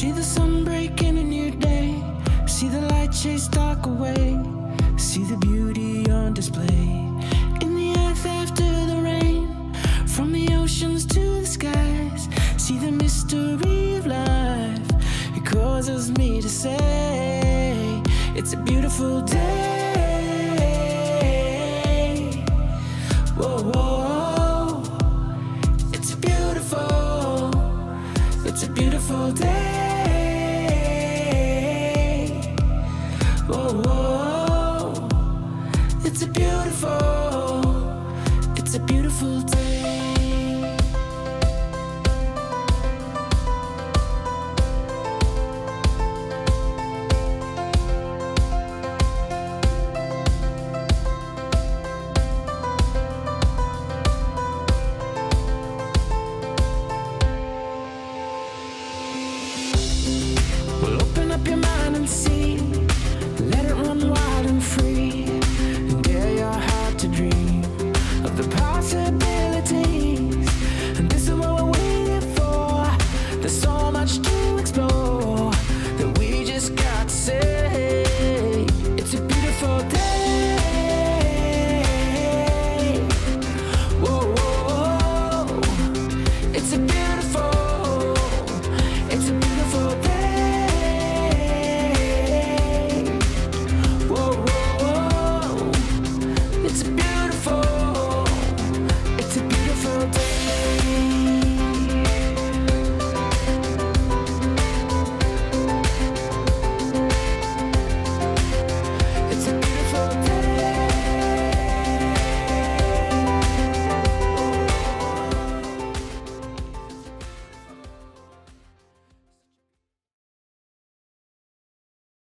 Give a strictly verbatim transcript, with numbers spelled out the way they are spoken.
See the sun breaking a new day, see the light chase dark away, see the beauty on display in the earth after the rain, from the oceans to the skies. See the mystery of life, it causes me to say it's a beautiful day. Whoa, whoa, it's a beautiful, it's a beautiful day. Whoa, whoa, it's a beautiful, it's a beautiful day. Well, open up your mind and see, let it run wild and free, and dare your heart to dream of the possibilities. And this is what we're waiting for. There's so much to explore that we just got to say it's a beautiful day. Whoa, whoa, whoa. It's a beautiful, it's a beautiful day. Whoa, whoa, whoa. It's a beautiful, it's a beautiful day.